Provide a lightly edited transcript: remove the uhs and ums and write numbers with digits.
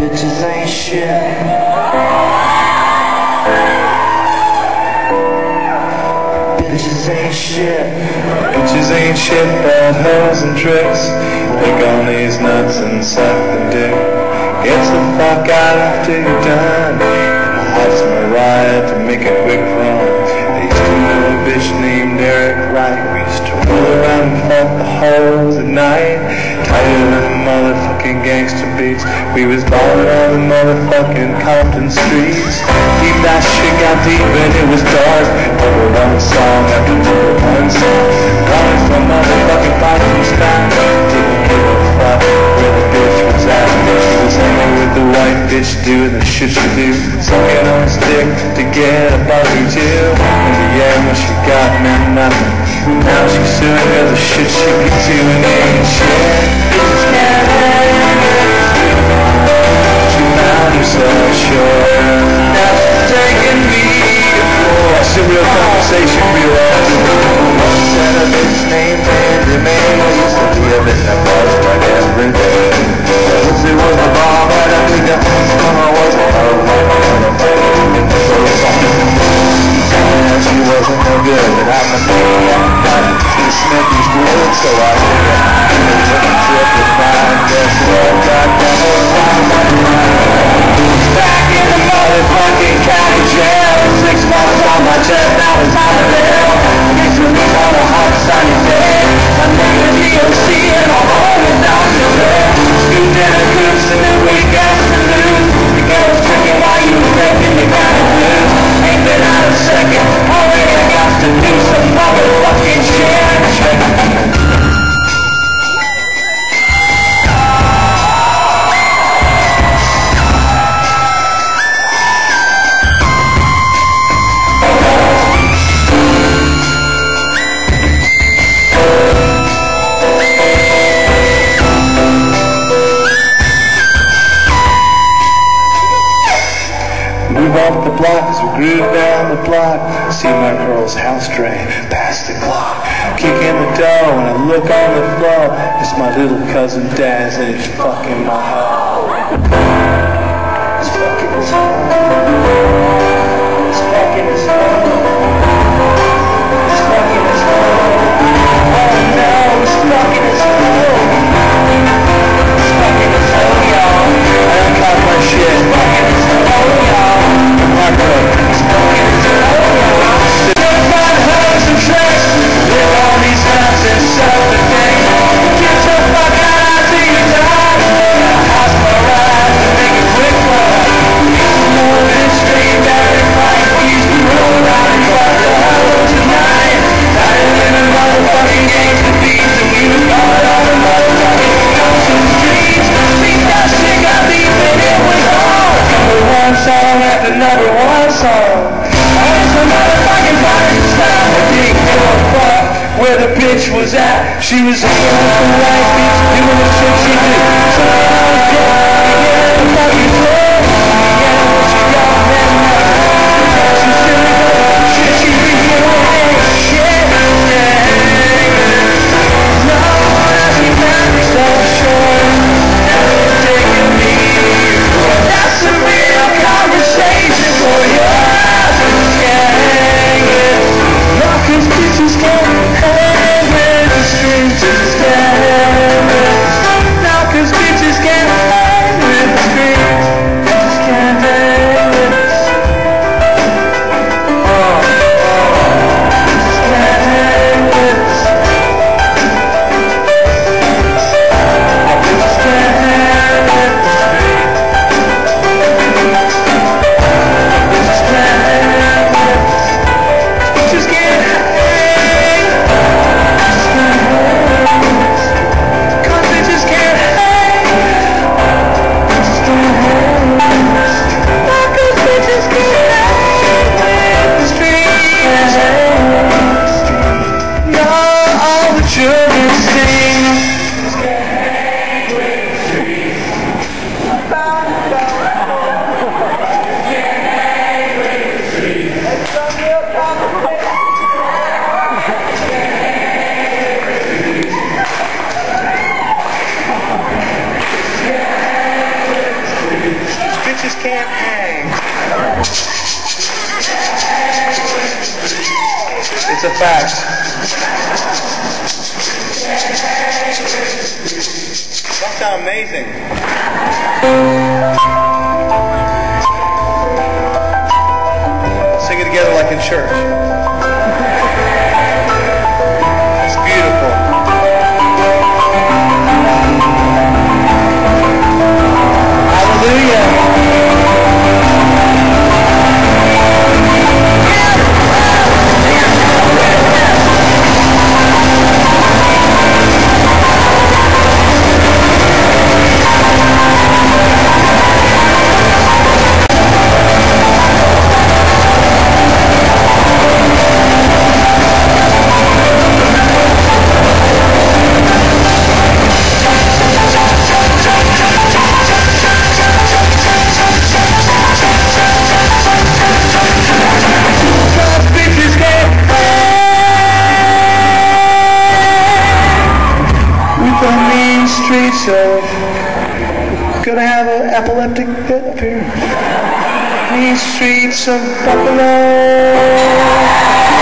Bitches ain't shit. Bitches ain't shit. Bitches ain't shit but hoes and tricks. Lick on these nuts and suck the dick. Gets the fuck out after you're done. And I hide Mariah to make a quick run. I used to know a bitch named Eric Wright. We used to roll around and fuck the hoes at night. Tighter than motherfucking gangster beats. We was ballin' on the motherfucking Compton streets. Deep that shit got deep and it was dark. Number one song after number one song. Calling from motherfucking Boston style. Didn't give a fuck where the bitch was at. She was hanging with the white bitch doing the shit she do. Sucking on a stick to get a buggy too. In the end when she got meant nothing. Now she's suing her the shit she be doing ain't shit. Bitches can't she found herself short. Now she's taking me to court. That's a real conversation, real one said a bitch named Mandy Man. I used to be a bit in a bus like every day. Pussy was the bomb and I think that I was a hoe. She wasn't no good, but I'm a man. She sniffed these words, so I did it. Took a trip to find guess what got back in the motherfucking county jail. 6 months on my chest, now it's out of hell. Gets released on a hot sunny day. My nigga DOC and all the homies down to there. Scooped in a goose in the week afternoon. The girl's drinking while you was making me kind of blue. Ain't been out a second, already got to do some motherfucking shit. Move off the block as we groove down the block. See my girl's house drain past the clock. Kick in the door when I look on the floor. It's my little cousin Daz and he's fucking my hoe. He's fucking his hoe. He's fucking his hoe. He's fucking his hoe. Oh no, he's fucking his hoe. He's fucking his hoe, y'all. I done caught my shit. Fucking his hoe, y'all. Roll facts. Don't sound amazing. Sing it together like in church. It's beautiful. Hallelujah. Streets of gonna have an epileptic fit up here. These streets of Buffalo.